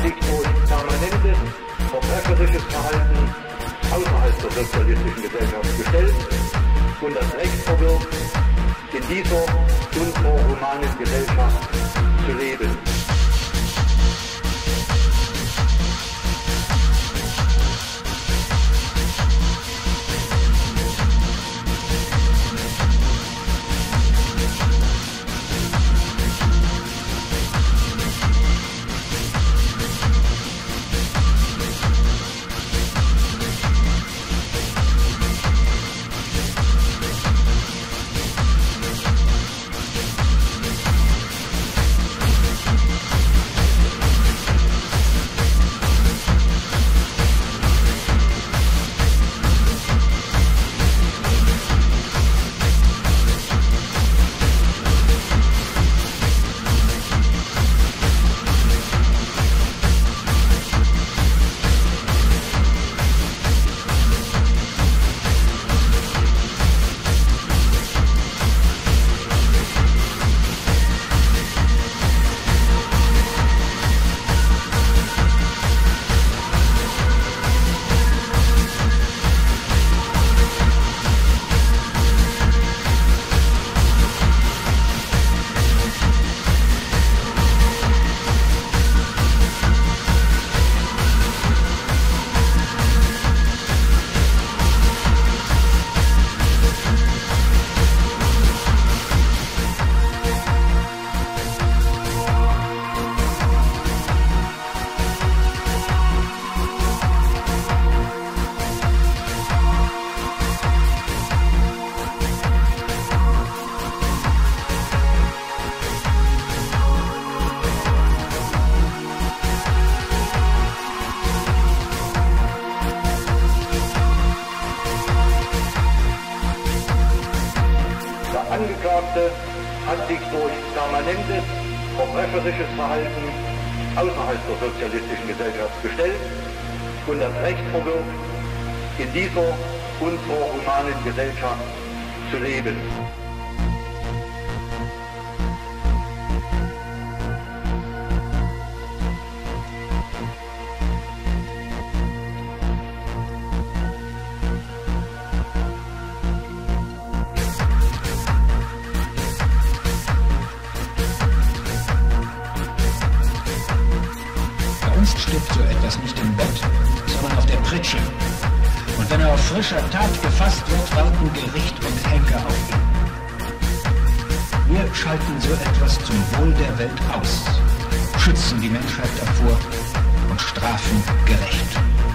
sich durch permanentes verbrecherisches Verhalten außerhalb der sozialistischen Gesellschaft gestellt und das Recht verwirkt, in dieser unserer humanen Gesellschaft zu leben. Angeklagte hat sich durch permanentes verbrecherisches Verhalten außerhalb der sozialistischen Gesellschaft gestellt und das Recht verwirkt, in dieser unserer humanen Gesellschaft zu leben. Stirbt so etwas nicht im Bett, sondern auf der Pritsche. Und wenn er auf frischer Tat gefasst wird, warten Gericht und Henker auf ihn. Wir schalten so etwas zum Wohl der Welt aus, schützen die Menschheit davor und strafen gerecht.